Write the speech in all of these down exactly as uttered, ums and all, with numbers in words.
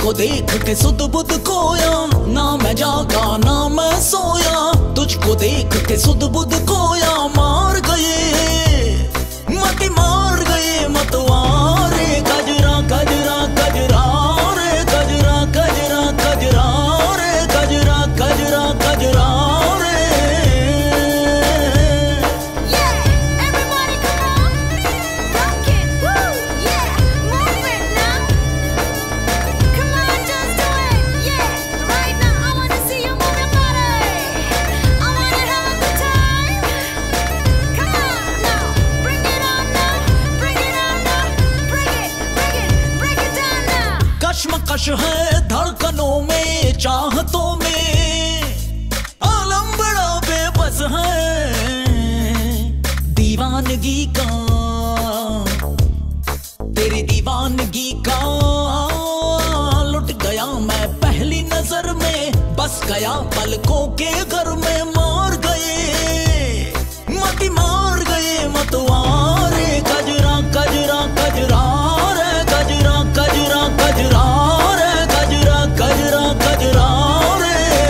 तुझको देख के सुध बुध खोया, ना मैं जागा ना मैं सोया। तुझको देख के सुध बुध खोया, मार गए मत मार गए मतवारे। गजरा गजरा गजरा रे, गजरा गजरा गजरा रे, गजरा गजरा गजरा रे। कश्मकश है धड़कनों में, चाहतों में, आलम बड़ा बेबस है। दीवानगी का, तेरी दीवानगी का लुट गया मैं पहली नजर में। बस गया पलकों के घर में, मार गए मत मार गए मतवारे। गजरा गजरा गजरा रे, गजरा गजरा गजरा रे, गजरा गजरा गजरा रे।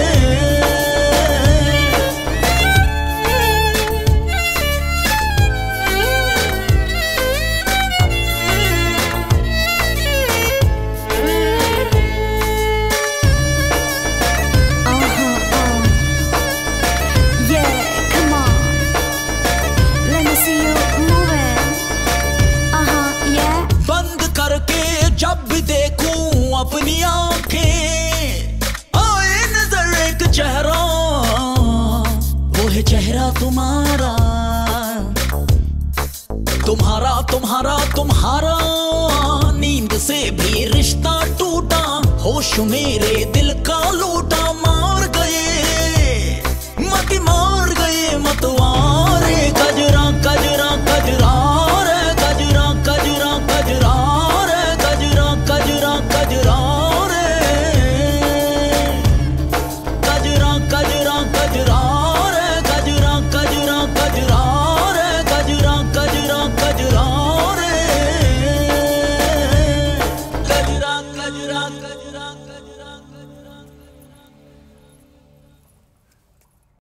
जब भी देखूं अपनी आंखें, आए नजर एक चेहरा, वो है चेहरा तुम्हारा। तुम्हारा तुम्हारा तुम्हारा, नींद से भी रिश्ता टूटा, होश मेरे दिल का लूटा।